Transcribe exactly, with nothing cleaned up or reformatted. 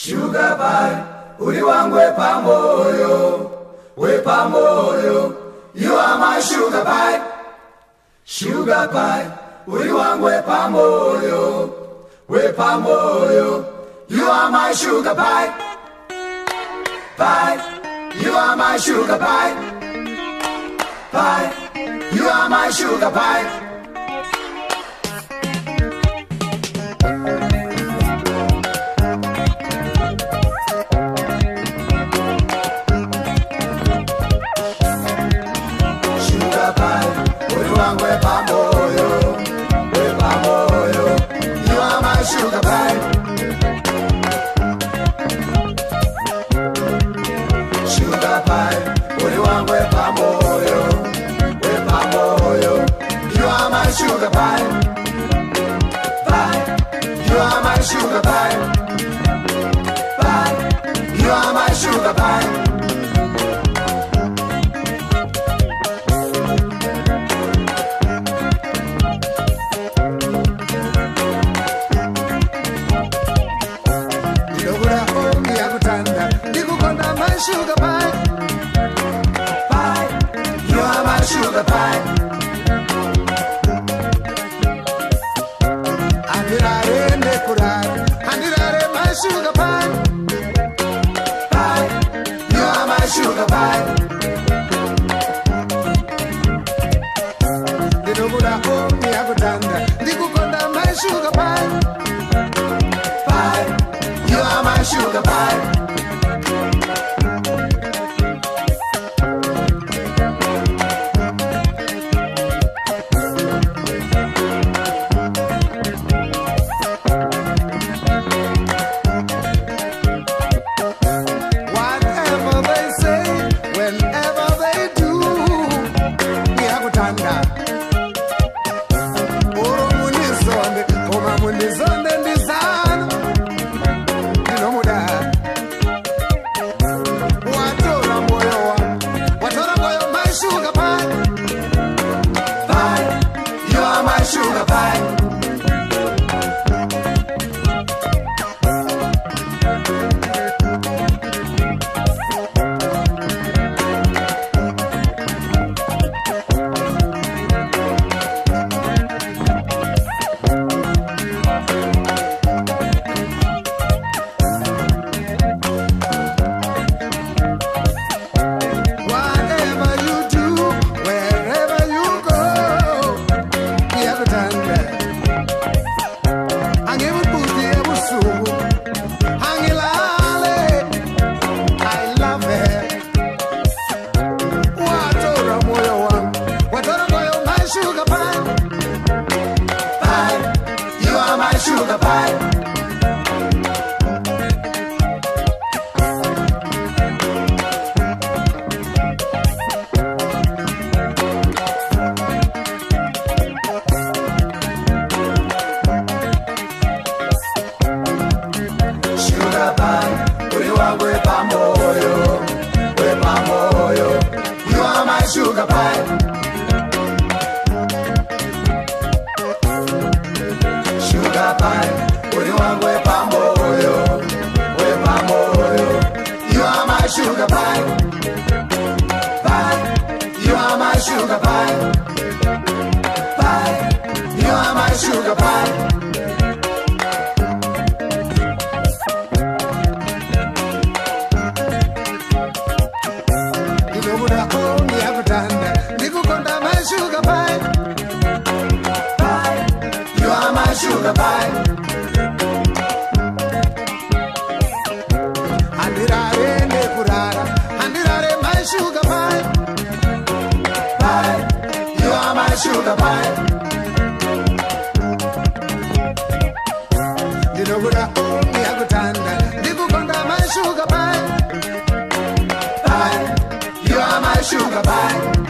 Sugar pie, uri wangu wepa moyo, wepa moyo. You are my sugar pie. Sugar pie, uri wangu wepa moyo, wepa moyo. You are my sugar pie. Pie, you are my sugar pie. Pie, you are my sugar pie. Sugar pie, uri wangu wepa moyo, wepa moyo. You are my sugar pie. Sugar pie, uri wangu wepa moyo, wepa moyo. You are my sugar pie. Pie, you are my sugar pie. Pie, you are my sugar pie. Sugar pie, pie, you are my sugar pie. Andirare nekurai, andirare my sugar pie. Pie, you are my sugar pie. Ndinobura omi yakutanda, ndikukonda my sugar pie. Pie, you are my sugar pie. Sugar pie. Sugar pie. Sugar pie, uri wangu wepa moyo, wepa moyo. You are my sugar pie. Sugar pie, uri wangu wepa moyo, wepa moyo. You are my sugar pie. Pie, you are my sugar pie. Pie, you are my sugar pie. Ndinobura omi yakutanda, ndikukonda my sugar pie. Pie, you are my sugar pie. Andirare nekurara, andirare my sugar pie. Pie, you are my sugar pie. Ndinobura omi yakutanda, ndikukonda my sugar pie. Pie, you are my sugar pie.